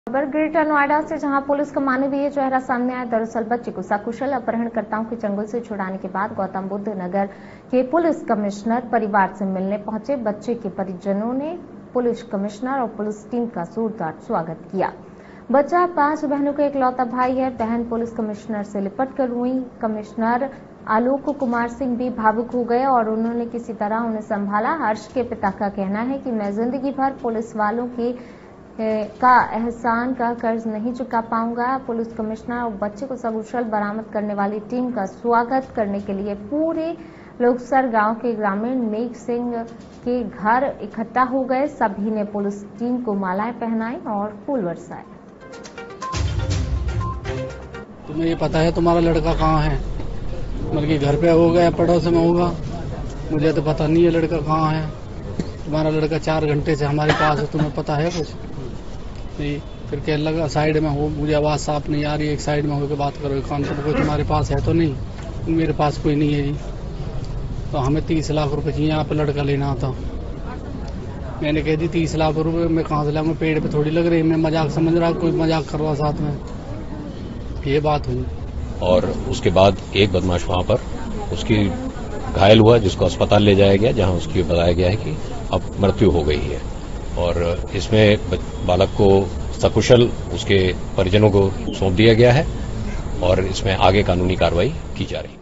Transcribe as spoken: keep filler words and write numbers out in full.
खबर ग्रेटर नोएडा से, जहां पुलिस का मानवीय चेहरा सामने आया। दरअसल बच्चे को सकुशल अपहरणकर्ताओं के चंगुल से छुड़ाने के बाद गौतम बुद्ध नगर के पुलिस कमिश्नर परिवार से मिलने पहुंचे। बच्चे के परिजनों ने पुलिस कमिश्नर और पुलिस टीम का जोरदार स्वागत किया। बच्चा पांच बहनों का इकलौता भाई है। बहन पुलिस कमिश्नर से लिपट कर रोई। कमिश्नर आलोक कुमार सिंह भी भावुक हो गए और उन्होंने किसी तरह उन्हें संभाला। हर्ष के पिता का कहना है कि मैं जिंदगी भर पुलिस वालों की का एहसान का कर्ज नहीं चुका पाऊंगा। पुलिस कमिश्नर और बच्चे को सकुशल बरामद करने वाली टीम का स्वागत करने के लिए पूरे लोकसर गांव के ग्रामीण मेघ सिंह के घर इकट्ठा हो गए। सभी ने पुलिस टीम को मालाएं पहनाई और फूल बरसाए। तुम्हें ये पता है तुम्हारा लड़का कहाँ है? बल्कि घर पे होगा या पड़ोस में होगा, मुझे तो पता नहीं है लड़का कहाँ है। तुम्हारा लड़का चार घंटे से हमारे पास है, तुम्हें पता है कुछ नहीं? फिर कह लगा साइड में हो, मुझे आवाज साफ नहीं आ रही, एक साइड में होकर बात करो। कान पर कोई तुम्हारे पास है तो नहीं? मेरे पास कोई नहीं है जी। तो हमें तीस लाख रुपए चाहिए, यहाँ पे लड़का लेना था। मैंने कह दी तीस लाख रुपए मैं कहाँ से लाऊंगा, पेड़ पे थोड़ी लग रही। मैं मजाक समझ रहा, कोई मजाक कर रहा साथ में, ये बात हुई। और उसके बाद एक बदमाश वहां पर उसकी घायल हुआ, जिसको अस्पताल ले जाया गया, जहां उसकी बताया गया है कि अब मृत्यु हो गई है। और इसमें बालक को सकुशल उसके परिजनों को सौंप दिया गया है और इसमें आगे कानूनी कार्रवाई की जा रही है।